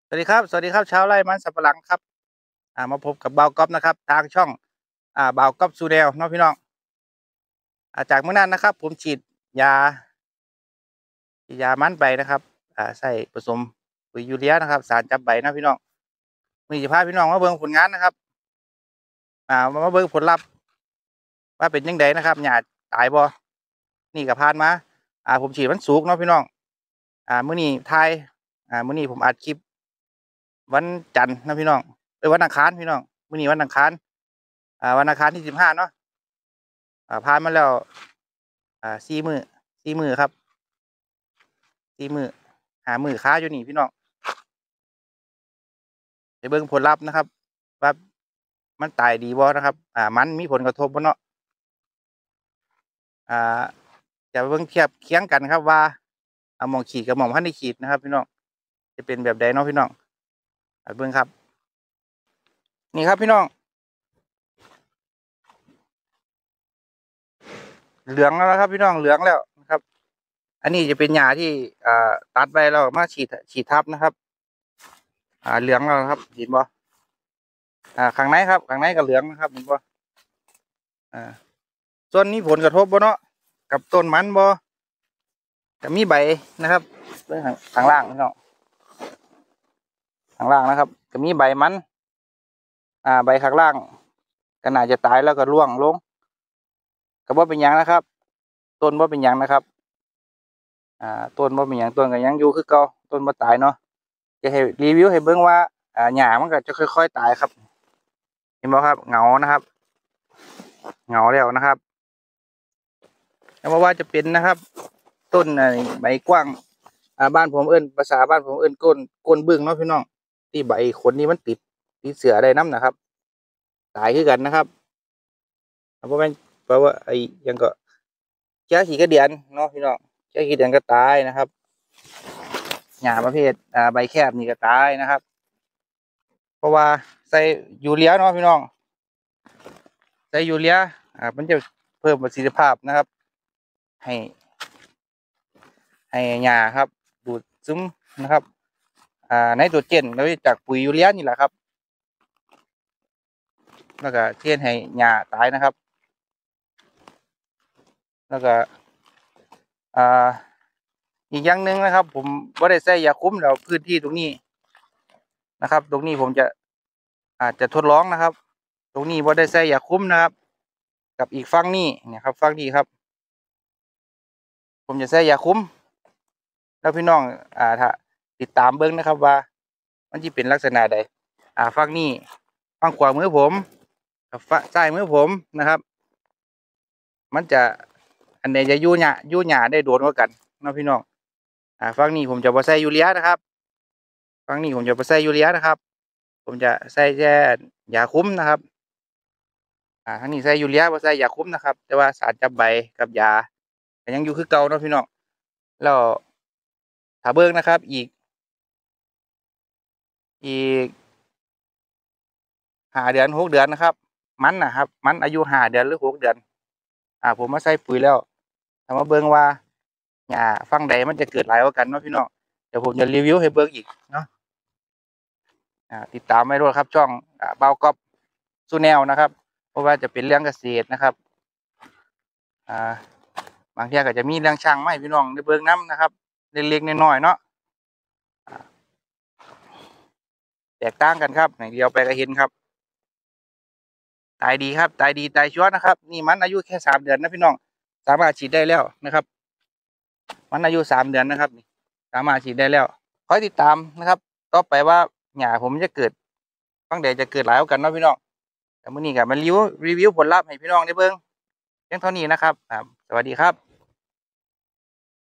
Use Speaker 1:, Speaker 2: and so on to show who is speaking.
Speaker 1: สวัสดีครับสวัสดีครับชาวไร่มันสับปะหลังครับมาพบกับเบาก๊อฟนะครับทางช่องเบาก๊อฟซูเดลน้องพี่น้องจากเมื่อนั้นนะครับผมฉีดยายามันไปนะครับใส่ผสมปุ๋ยยูเรียนะครับสารจับใบนะพี่น้องมีจะพาพี่น้องมาเบิ่งผลงานนะครับมาเบิ่งผลลัพธ์ว่าเป็นยังไงนะครับหญ้าตายบ่นี่กับพานมาผมฉีดวันศุกร์เนาะพี่น้องมื้อนี้ทายมื้อนี้ผมอัดคลิปวันจันทร์นะพี่น้องวันอังคารพี่น้องมื้อนี้วันอังคารวันอังคารที่15เนาะผ่านมาแล้ว4 มื้อครับ4 มื้อ5 มื้อค้าอยู่นี่พี่น้องไปเบิ่งผลลัพธ์นะครับว่ามันตายดีบ่นะครับมันมีผลกระทบบ่เนาะอ่าจะไปเบิ่งเทียบเคียงกันครับว่าหม้องฉีดกับหม้องบ่ทันได้ฉีดนะครับพี่น้องจะเป็นแบบใดเนาะพี่น้องเบิ่งครับนี่ครับพี่น้องเหลืองแล้วครับพี่น้องเหลืองแล้วนะครับ อันนี้จะเป็นหญ้าที่ตัดไปแล้วมาฉีดทับนะครับเหลืองแล้วครับเห็นบ่ข้างในครับข้างในก็เหลืองนะครับเห็นบ่ส่วนนี้ผลกระทบบ่เนาะกับต้นมันบ่จะมีใบนะครับเรื่องข้างล่างพี่น้องข้างล่างนะครับจะมีใบมันใบข้างล่างก็น่าจะตายแล้วก็ร่วงลงก็บ่เป็นหยังนะครับต้นบ่เป็นหยังนะครับต้นบ่เป็นหยังต้นก็ยังอยู่คือเก่าต้นบ่ตายเนาะจะให้รีวิวให้เบิ่งว่าหญ้ามันก็จะค่อยๆตายครับเห็นบ่ครับเหงานะครับเหงาแล้วนะครับแล้วว่าจะเป็นนะครับต้นใบกว้างบ้านผมเอิ้นภาษาบ้านผมเอิ้นก้นบึ้งเนาะพี่น้องที่ใบขนนี้มันติดเสือได้น้ำนะครับตายคือกันนะครับเพราะมันเพราะว่ายังก็เชื้อขี้กระเดียนเนาะพี่น้องเชื้อขี้กระเดียนก็ตายนะครับหญ้าประเภทใบแคบนี่ก็ตายนะครับ เพราะว่าใส่ยูเรียเนาะพี่น้องใส่ยูเรียมันจะเพิ่มประสิทธิภาพนะครับ ให้หญ้าครับ ดูดซึมนะครับไนโตรเจนแล้วจากปุ๋ยยูเรียนี่แหละครับแล้วก็เทียนให้หญ้าตายนะครับ แล้วก็อีกอย่างหนึ่งนะครับ ผมไม่ได้ใส่ยาคุมแล้วพื้นที่ตรงนี้นะครับ ตรงนี้ผมจะอาจจะทดลองนะครับ ตรงนี้ไม่ได้ใส่ยาคุมนะครับ กับอีกฝั่งนี้เนี่ยครับฝั่งนี้ครับ ผมจะใส่ยาคุมแล้วพี่น้องถ้าติดตามเบิ้งนะครับว่ามันจะเป็นลักษณะใดฝั่งนี้ฝั่งขวามือผมกับฝั่งซ้ายมือผมนะครับ มันจะอันไหนจะยู่หยาได้โดนกว่ากันนะพี่น้องฝั่งนี้ผมจะบ่ใส่ยูเรียนะครับฝั่งนี้ผมจะบ่ใส่ยูเรียนะครับ ผมจะใส่แค่ยาคุมนะครับทางนี้ใส่ยูเรียบ่ใส่ยาคุมนะครับ แต่ว่าสารจับใบกับยายังอยู่คือเก่าเนาะพี่น้องแล้วถ้าเบิ่งนะครับอีก5 เดือน6 เดือนนะครับมันนะครับมันอายุ5 เดือนหรือ6 เดือนผมมาใส่ปุ๋ยแล้วถ้ามาเบิ่งว่าหญ้าฝั่งใดมันจะเกิดหลายกว่ากันเนาะพี่น้องเดี๋ยวผมจะรีวิวให้เบิ่งอีกเนาะติดตามไว้ด้วยครับช่องเบาก๊อฟซูแนลนะครับเพราะว่าจะเป็นเรื่องเกษตรนะครับบางทีก็จะมีเรื่องช่างไม้พี่น้องในเบิ่งน้ำนะครับเล็กๆน้อยๆเนาะแตกต่างกันครับอย่างเดียวไปก็เห็นครับตายดีครับตายดีตายชัวร์นะครับนี่มันอายุแค่3 เดือนนะพี่น้องสามารถฉีดได้แล้วนะครับมันอายุ3 เดือนนะครับสามารถฉีดได้แล้วคอยติดตามนะครับต่อไปว่าหญ้าผมจะเกิดฝั่งใดจะเกิดหลายกว่ากันเนาะพี่น้องแต่มื้อนี้ก็มารีวิวผลลัพธ์ให้พี่น้องได้เบิ่งเพียงเท่านี้นะครับสวัสดีครับ